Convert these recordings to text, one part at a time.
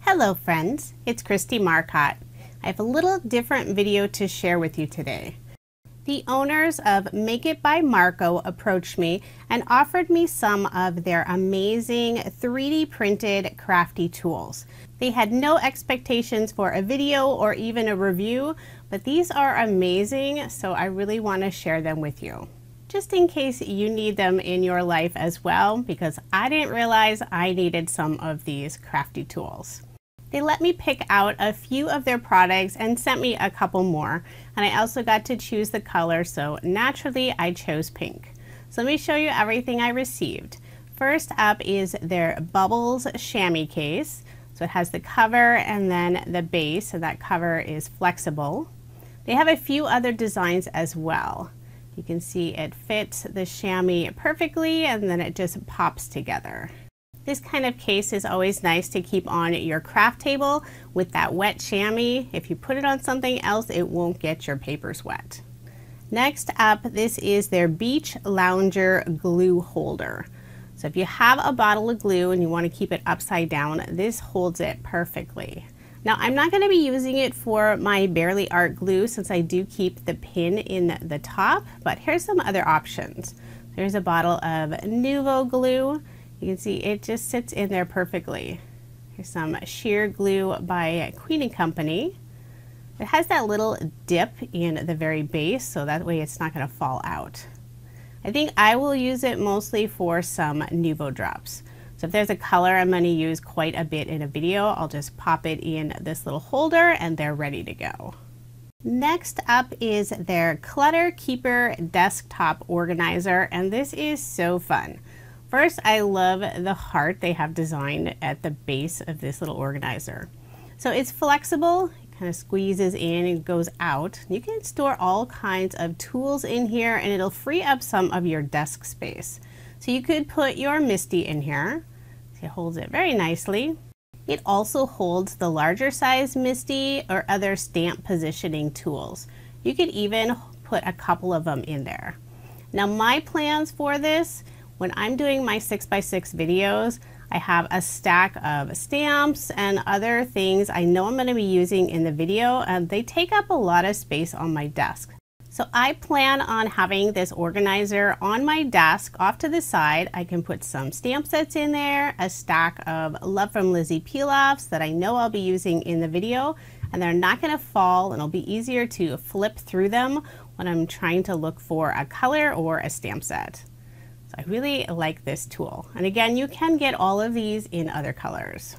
Hello friends, it's Christy Marcotte. I have a little different video to share with you today. The owners of Make It by Marco approached me and offered me some of their amazing 3D printed crafty tools. They had no expectations for a video or even a review, but these are amazing, so I really want to share them with you. Just in case you need them in your life as well, because I didn't realize I needed some of these crafty tools. They let me pick out a few of their products and sent me a couple more, and I also got to choose the color, so naturally I chose pink. So let me show you everything I received. First up is their Bubbles chamois case. So it has the cover and then the base, so that cover is flexible. They have a few other designs as well. You can see it fits the chamois perfectly and then it just pops together. This kind of case is always nice to keep on your craft table with that wet chamois. If you put it on something else, it won't get your papers wet. Next up, this is their Beach Lounger glue holder. So if you have a bottle of glue and you want to keep it upside down, this holds it perfectly. Now I'm not going to be using it for my Bearly Art glue since I do keep the pin in the top, but here's some other options. There's a bottle of Nuvo glue. You can see it just sits in there perfectly. Here's some sheer glue by Queen & Company. It has that little dip in the very base, so that way it's not going to fall out. I think I will use it mostly for some Nuvo drops. So if there's a color I'm going to use quite a bit in a video, I'll just pop it in this little holder and they're ready to go. Next up is their Clutter Keeper desktop organizer, and this is so fun. First, I love the heart they have designed at the base of this little organizer. So it's flexible, it kind of squeezes in and goes out. You can store all kinds of tools in here and it'll free up some of your desk space. So you could put your MISTI in here. It holds it very nicely. It also holds the larger size MISTI or other stamp positioning tools. You could even put a couple of them in there. Now my plans for this, when I'm doing my 6x6 videos, I have a stack of stamps and other things I know I'm going to be using in the video, and they take up a lot of space on my desk. So I plan on having this organizer on my desk off to the side. I can put some stamp sets in there, a stack of Love from Lizzie peel-offs that I know I'll be using in the video, and they're not going to fall and it'll be easier to flip through them when I'm trying to look for a color or a stamp set. So I really like this tool. And again, you can get all of these in other colors.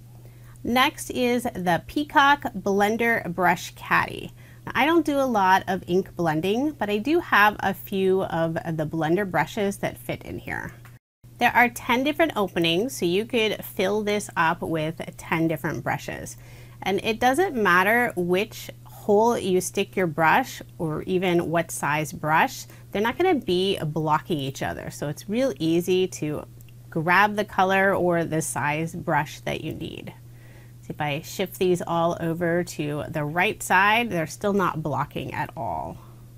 Next is the Peacock Blender Brush Caddy. Now, I don't do a lot of ink blending, but I do have a few of the blender brushes that fit in here. There are 10 different openings, so you could fill this up with 10 different brushes. And it doesn't matter which hole you stick your brush or even what size brush, they're not going to be blocking each other. So it's real easy to grab the color or the size brush that you need. So if I shift these all over to the right side, they're still not blocking at all.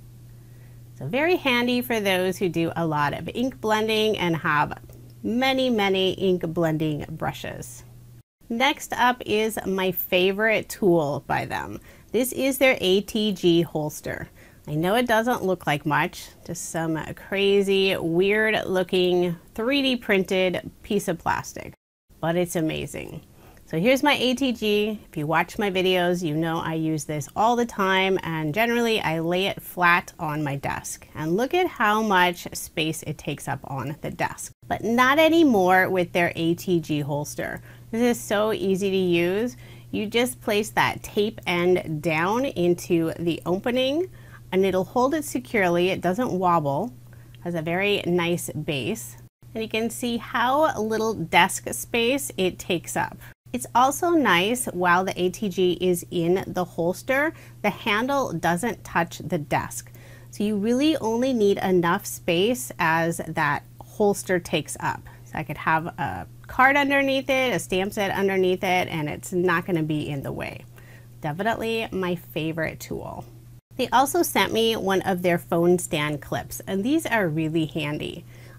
So very handy for those who do a lot of ink blending and have many ink blending brushes. Next up is my favorite tool by them. This is their ATG holster. I know it doesn't look like much, just some crazy, weird looking 3D printed piece of plastic, but it's amazing. So here's my ATG. If you watch my videos, you know I use this all the time, and generally I lay it flat on my desk. And look at how much space it takes up on the desk. But not anymore with their ATG holster. This is so easy to use. You just place that tape end down into the opening and it'll hold it securely. It doesn't wobble. Has a very nice base. And you can see how little desk space it takes up. It's also nice while the ATG is in the holster, the handle doesn't touch the desk. So you really only need enough space as that holster takes up. So I could have a card underneath it, a stamp set underneath it, and it's not going to be in the way. Definitely my favorite tool. They also sent me one of their phone stand clips, and these are really handy.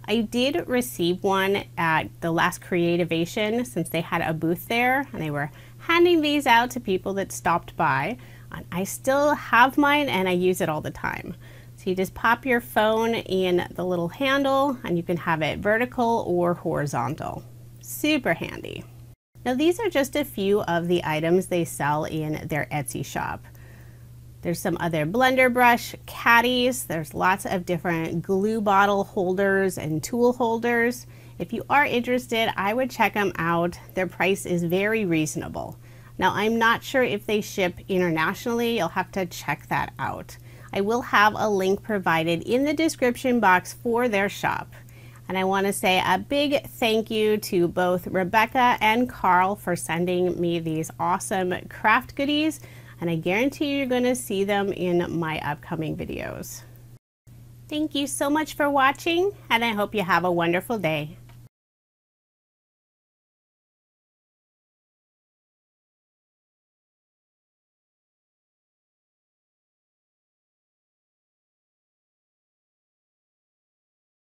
I did receive one at the last Creativation since they had a booth there and they were handing these out to people that stopped by. And I still have mine and I use it all the time. So you just pop your phone in the little handle and you can have it vertical or horizontal. Super handy. Now these are just a few of the items they sell in their Etsy shop. There's some other blender brush caddies. There's lots of different glue bottle holders and tool holders. If you are interested, I would check them out. Their price is very reasonable. Now I'm not sure if they ship internationally. You'll have to check that out. I will have a link provided in the description box for their shop. And I want to say a big thank you to both Rebecca and Carl for sending me these awesome craft goodies. And I guarantee you're going to see them in my upcoming videos. Thank you so much for watching, and I hope you have a wonderful day.